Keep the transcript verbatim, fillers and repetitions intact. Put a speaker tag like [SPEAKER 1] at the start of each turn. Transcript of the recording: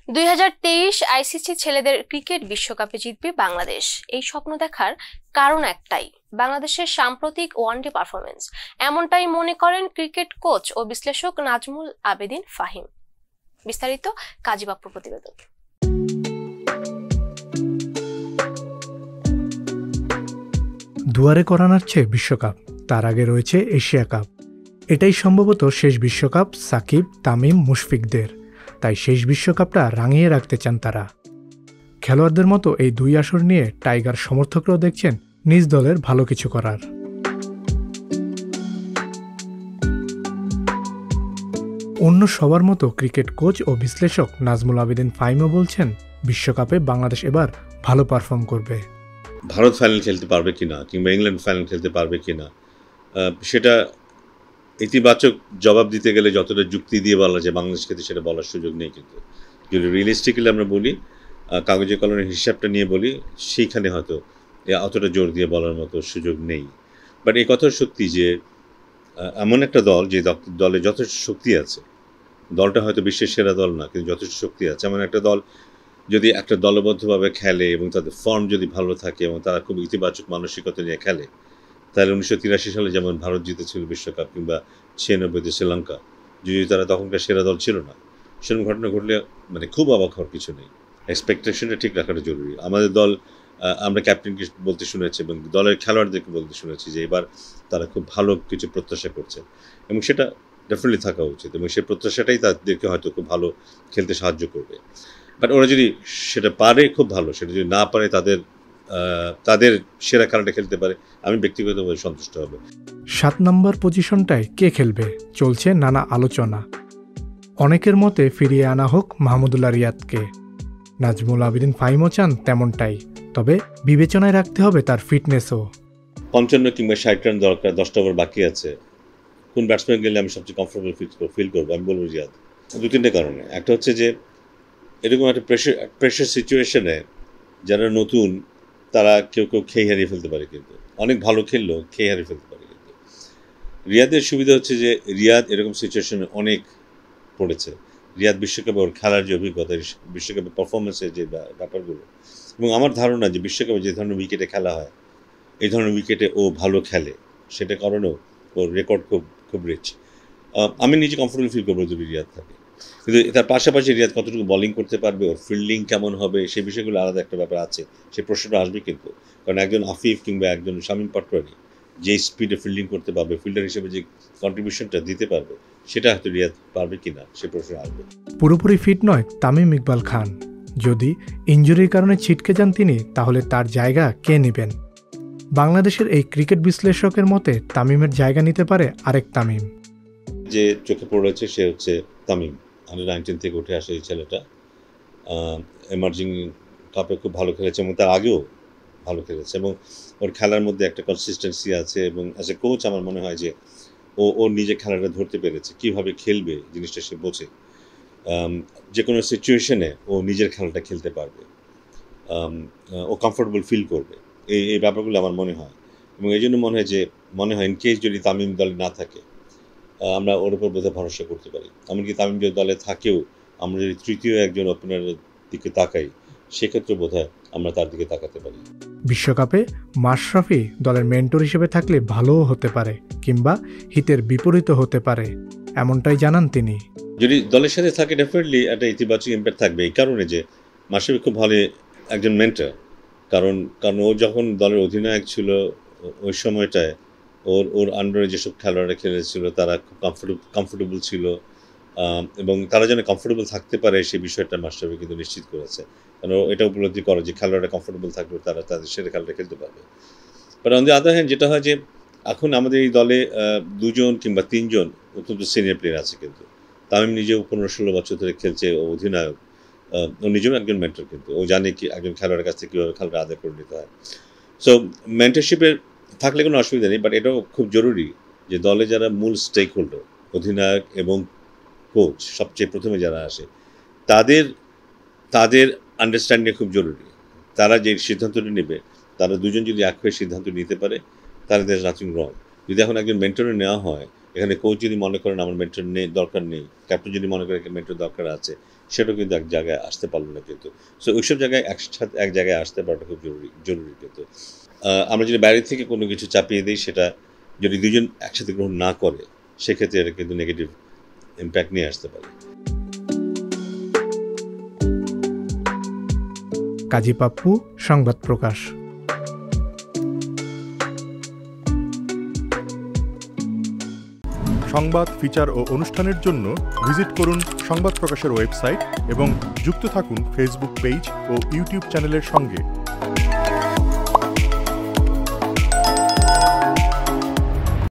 [SPEAKER 1] দুই হাজার তেইশ আইসিসি ছেলেদের ক্রিকেট বিশ্বকাপে জিতবে বাংলাদেশ। এই স্বপ্ন দেখার কারণ একটাই, বাংলাদেশের সাম্প্রতিক ওয়ানডে পারফরমেন্স। এমনটাই মনে করেন ক্রিকেট কোচ ও বিশ্লেষক নাজমুল আবেদিন ফাহিম। বিস্তারিত কাজী বাপ্পুর প্রতিবেদন।
[SPEAKER 2] দুয়ারে করা নাড়ছে বিশ্বকাপ, তার আগে রয়েছে এশিয়া কাপ। এটাই সম্ভবত শেষ বিশ্বকাপ সাকিব, তামিম, মুশফিকদের। তাই শেষ বিশ্বকাপটা রাঙিয়ে রাখতে চান তারা। খেলোয়াড়দের মতো এই দুই আসর নিয়ে টাইগার সমর্থকরাও দেখছেন নিজ দলের ভালো কিছু করার। অন্য সবার মতো ক্রিকেট কোচ ও বিশ্লেষক নাজমুল আবেদিন ফাহিমও বলছেন, বিশ্বকাপে বাংলাদেশ এবার ভালো পারফর্ম করবে।
[SPEAKER 3] ভারত ফাইনাল খেলতে পারবে কিনা কিংবা ইংল্যান্ড ফাইনাল খেলতে পারবে কিনা, সেটা ইতিবাচক জবাব দিতে গেলে যতটা যুক্তি দিয়ে বলা যায় বাংলাদেশ ক্ষেত্রে সেটা বলার সুযোগ নেই। কিন্তু যদি রিয়েলিস্টিক্যালি আমরা বলি, কাগজে কলমের হিসাবটা নিয়ে বলি, সেইখানে হয়তো অতটা জোর দিয়ে বলার মতো সুযোগ নেই। বাট এই কথা সত্যি যে এমন একটা দল যে দলে যথেষ্ট শক্তি আছে, দলটা হয়তো বিশ্বের সেরা দল না কিন্তু যথেষ্ট শক্তি আছে, এমন একটা দল যদি একটা দলবদ্ধভাবে খেলে এবং তাদের ফর্ম যদি ভালো থাকে এবং তারা খুব ইতিবাচক মানসিকতা নিয়ে খেলে, তাহলে উনিশশো তিরাশি সালে যেমন ভারত জিতেছিল বিশ্বকাপ, কিংবা ছিয়ানব্বইতে শ্রীলঙ্কা, যদি তারা তখনকার সেরা দল ছিল না, সেরকম ঘটনা ঘটলে মানে খুব অবাক হওয়ার কিছু নেই। এক্সপেকটেশনটা ঠিক রাখাটা জরুরি। আমাদের দল, আমরা ক্যাপ্টেনকে বলতে শুনেছি এবং দলের খেলোয়াড়দেরকে বলতে শুনেছি যে এবার তারা খুব ভালো কিছু প্রত্যাশা করছে এবং সেটা ডেফিনেটলি থাকা উচিত এবং সেই প্রত্যাশাটাই তাদেরকে হয়তো খুব ভালো খেলতে সাহায্য করবে। বাট ওরা যদি সেটা পারে খুব ভালো, সেটা যদি না পারে তাদের তাদের সেরা খেলাটা খেলতে পারে, আমি ব্যক্তিগতভাবে সন্তুষ্ট হব।
[SPEAKER 2] সাত নম্বর পজিশনটায় কে খেলবে চলছে নানা আলোচনা। অনেকের মতে ফিরিয়ে আনা হোক মাহমুদুল্লাহ রিয়াদকে। নাজমুল আবেদিন ফাহিমও চান তেমনটাই, তবে বিবেচনায় রাখতে হবে তার ফিটনেসও।
[SPEAKER 3] পঞ্চান্ন কিংবা ষাট রান দরকার, দশটা ওভার বাকি আছে, কোন ব্যাটসম্যান গেলে আমি সবচেয়ে কমফোর্টেবল ফিল করবো, আমি বলবো রিয়াদ। দু তিনটে কারণে। একটা হচ্ছে যে এরকম একটা প্রেশার প্রেশার সিচুয়েশনে যারা নতুন তারা কেউ কেউ খেয়ে হারিয়ে ফেলতে পারে, কিন্তু অনেক ভালো খেললেও খেয়ে হারিয়ে ফেলতে পারে। কিন্তু রিয়াদের সুবিধা হচ্ছে যে রিয়াদ এরকম সিচুয়েশনে অনেক পড়েছে। রিয়াদ বিশ্বকাপে ওর খেলার যে অভিজ্ঞতা, বিশ্বকাপে পারফরমেন্সের যে ব্যাপারগুলো, এবং আমার ধারণা যে বিশ্বকাপে যে ধরনের উইকেটে খেলা হয় এই ধরনের উইকেটে ও ভালো খেলে, সেটা কারণেও ওর রেকর্ড খুব খুব রিচ। আমি নিজে কমফোর্টেবল ফিল করবো যদি রিয়াদ থাকে, কিন্তু তার পাশাপাশি রিয়াদ কতটুকু বলিং করতে পারবে, ওর ফিল্ডিং কেমন হবে, সেই বিষয়গুলো আলাদা একটা ব্যাপার আছে। সেই প্রশ্নটা আসবে কিন্তু, কারণ একজন আফিফ কিংবা একজন শামীম পাটোয়ারি যে স্পিডে ফিল্ডিং করতে পারবে, ফিল্ডার হিসেবে যে কন্ট্রিবিউশনটা দিতে পারবে, সেটা হয়তো রিয়াদ পারবে কিনা সে প্রশ্ন আসবে।
[SPEAKER 2] পুরোপুরি ফিট নয় তামিম ইকবাল খান। যদি ইনজুরির কারণে ছিটকে যান তিনি, তাহলে তার জায়গা কে নেবেন? বাংলাদেশের এই ক্রিকেট বিশ্লেষকের মতে তামিমের জায়গা নিতে পারে আরেক তামিম।
[SPEAKER 3] যে চোখে পড়েছে সে হচ্ছে তামিম। আন্ডার নাইনটিন থেকে উঠে আসে এই ছেলেটা, এমার্জিং কাপে খুব ভালো খেলেছে এবং তার আগেও ভালো খেলেছে এবং ওর খেলার মধ্যে একটা কনসিস্টেন্সি আছে এবং অ্যাজ এ কোচ আমার মনে হয় যে ও ওর নিজে খেলাটা ধরতে পেরেছে, কীভাবে খেলবে জিনিসটা সে বোঝে। যে কোনো সিচুয়েশনে ও নিজের খেলাটা খেলতে পারবে, ও কমফোর্টেবল ফিল করবে, এই এই ব্যাপারগুলো আমার মনে হয়। এবং এই জন্য মনে হয় যে মনে হয় ইনকেস যদি তামিম দলে না থাকে, আমরা ওর উপর বোধহয় ভরসা করতে পারি। এমনকি তামিম যদি দলে থাকেও আমরা যদি তৃতীয় একজন ওপেনারের দিকে তাকাই, সেক্ষেত্রে বোধহয় আমরা তার দিকে তাকাতে পারি।
[SPEAKER 2] বিশ্বকাপে মাশরাফি দলের মেন্টর হিসেবে থাকলে ভালোও হতে পারে, কিংবা হিতের বিপরীত হতে পারে, এমনটাই জানান তিনি।
[SPEAKER 3] যদি দলের সাথে থাকে ডেফিনেটলি একটা ইতিবাচক ইম্প্যাক্ট থাকবে, এই কারণে যে মাশরাফি খুব ভালো একজন মেন্টর। কারণ কারণ ও যখন দলের অধিনায়ক ছিল ওই সময়টায় ওর ওর আন্ডারে যেসব খেলোয়াড়রা খেলেছিল তারা খুব কমফোর্টেবল কমফোর্টেবল ছিল এবং তারা যেন কমফোর্টেবল থাকতে পারে সেই বিষয়টা মাশরাফি কিন্তু নিশ্চিত করেছে। কারণ এটা উপলব্ধি করে যে খেলোয়াড়রা কমফোর্টেবল থাকলে তারা তাদের সেরা খেলাটা খেলতে পারবে। But on the other hand যেটা হয় যে এখন আমাদের এই দলে দুজন কিংবা তিনজন অত্যন্ত সিনিয়র প্লেয়ার আছে, কিন্তু তামিম নিজেও পনেরো ষোলো বছর ধরে খেলছে, ও অধিনায়ক, ও নিজেও একজন মেন্টর, কিন্তু ও জানে কি একজন খেলোয়াড়ের কাছ থেকে কীভাবে খেলাটা আদায় করে নিতে হয়। সো মেন্টরশিপের থাকলে কোনো অসুবিধা নেই, বাট এটাও খুব জরুরি যে দলে যারা মূল স্টেক হোল্ডার, অধিনায়ক এবং কোচ, সবচেয়ে প্রথমে যারা আসে তাদের তাদের আন্ডারস্ট্যান্ডিং খুব জরুরি। তারা যে সিদ্ধান্তটা নেবে, তারা দুজন যদি এক হয়ে সিদ্ধান্ত নিতে পারে তাহলে দেয়ার নাথিং রং। যদি এখন একজন মেন্টরে নেওয়া হয়, এখানে কোচ যদি মনে করেন আমার মেন্টর নেই, দরকার নেই, ক্যাপ্টেন যদি মনে করেন মেন্টর দরকার আছে, সেটাও কিন্তু এক জায়গায় আসতে পারলো না কিন্তু। সো ওইসব জায়গায় একসাথে এক জায়গায় আসতে পারাটা খুব জরুরি জরুরি কিন্তু। আমরা যদি বাইরে থেকে কোনো কিছু চাপিয়ে দিই, সেটা যদি দুজন একসাথে গ্রহণ না করে, সেক্ষেত্রে এটা কিন্তু নেগেটিভ ইম্প্যাক্ট নিয়ে আসতে পারে।
[SPEAKER 2] কাজী পাপ্পু, সংবাদ প্রকাশ।
[SPEAKER 4] সংবাদ, ফিচার ও অনুষ্ঠানের জন্য ভিজিট করুন সংবাদ প্রকাশের ওয়েবসাইট এবং যুক্ত থাকুন ফেসবুক পেজ ও ইউটিউব চ্যানেলের সঙ্গে।